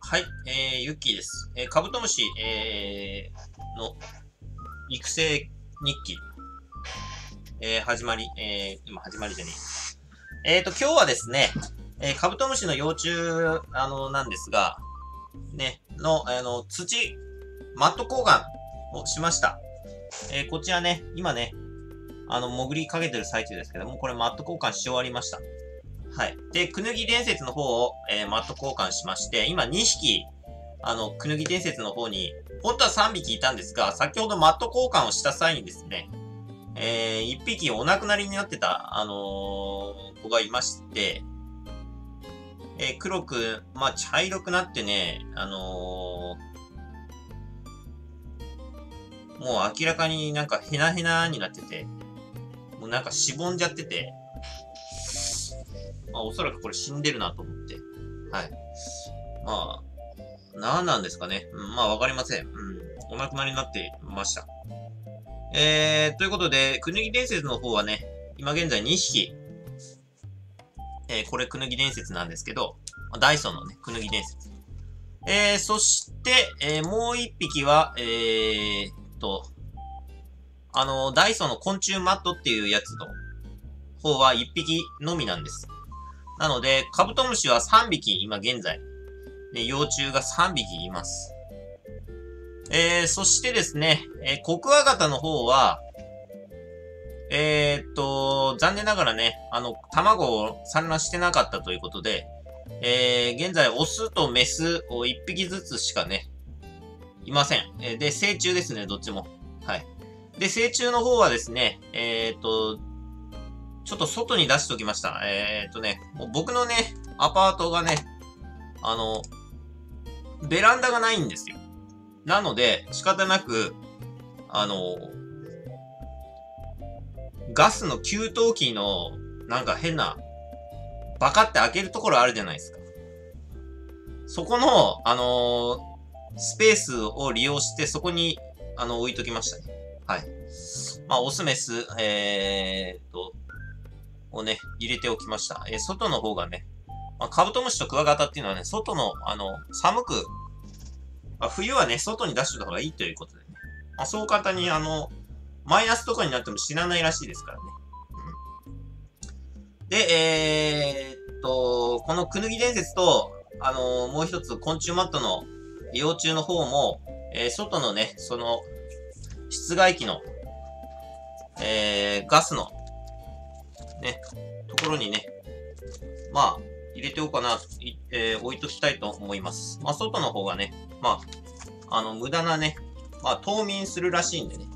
はい、ユッキーです。カブトムシ、の育成日記、今始まりじゃねえ。今日はですね、カブトムシの幼虫、なんですが、ね、土、マット交換をしました。こちらね、今ね、潜りかけてる最中ですけども、これマット交換し終わりました。はい。で、くぬぎ伝説の方を、マット交換しまして、今2匹、くぬぎ伝説の方に、本当は3匹いたんですが、先ほどマット交換をした際にですね、1匹お亡くなりになってた、子がいまして、黒く、まあ、茶色くなってね、もう明らかになんかヘナヘナになってて、もうなんかしぼんじゃってて、まあ、おそらくこれ死んでるなと思って。はい。まあ、何なんですかね。まあ、わかりません。お亡くなりになってました。ということで、くぬぎ伝説の方はね、今現在2匹。これくぬぎ伝説なんですけど、ダイソンのね、くぬぎ伝説。そして、もう1匹は、ダイソンの昆虫マットっていうやつの方は1匹のみなんです。なので、カブトムシは3匹、今現在。で、幼虫が3匹います。そしてですね、コクワガタの方は、残念ながらね、卵を産卵してなかったということで、現在、オスとメスを1匹ずつしかね、いません。で、成虫ですね、どっちも。はい。で、成虫の方はですね、ちょっと外に出しておきました。もう僕のね、アパートがね、ベランダがないんですよ。なので、仕方なく、ガスの給湯器の、なんか変な、バカって開けるところあるじゃないですか。そこの、スペースを利用して、そこに、置いときましたね。はい。まあ、オスメス、をね、入れておきました。外の方がね、まあ、カブトムシとクワガタっていうのはね、外の、寒く、冬はね、外に出しておいた方がいいということでね。まあ、そう簡単に、マイナスとかになっても死なないらしいですからね。で、このくぬぎ伝説と、もう一つ、昆虫マットの幼虫の方も、外のね、その、室外機の、ガスの、ね、ところにね、まあ、入れておこうかな、置いときたいと思います。まあ、外の方がね、まあ、無駄なね、まあ、冬眠するらしいんでね。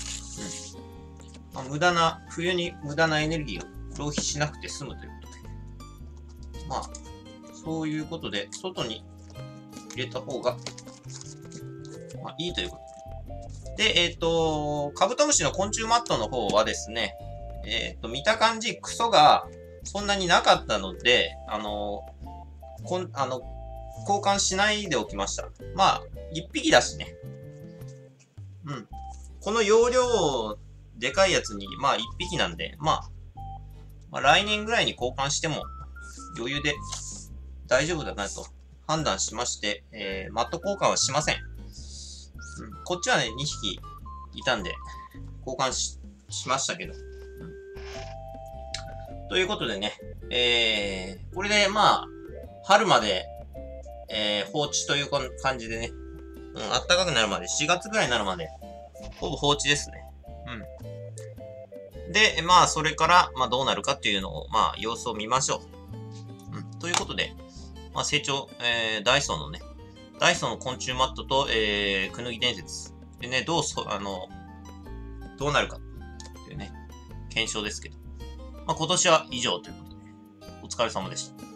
まあ、冬に無駄なエネルギーを浪費しなくて済むということで。まあ、そういうことで、外に入れた方が、まあ、いいということで。で、カブトムシの昆虫マットの方はですね、見た感じ、クソがそんなになかったので、交換しないでおきました。まあ、1匹だしね。この容量、でかいやつに、まあ1匹なんで、まあ来年ぐらいに交換しても余裕で大丈夫だなと判断しまして、マット交換はしません。こっちはね、2匹いたんで、交換しましたけど。ということでね、これでまあ、春まで、放置という感じでね、暖かくなるまで、4月ぐらいになるまで、ほぼ放置ですね。で、まあ、それから、まあ、どうなるかっていうのを、まあ、様子を見ましょう。ということで、まあ、成長、ダイソンの昆虫マットと、くぬぎ伝説。でね、どうなるかっていうね、検証ですけど。まあ、今年は以上ということで、お疲れ様でした。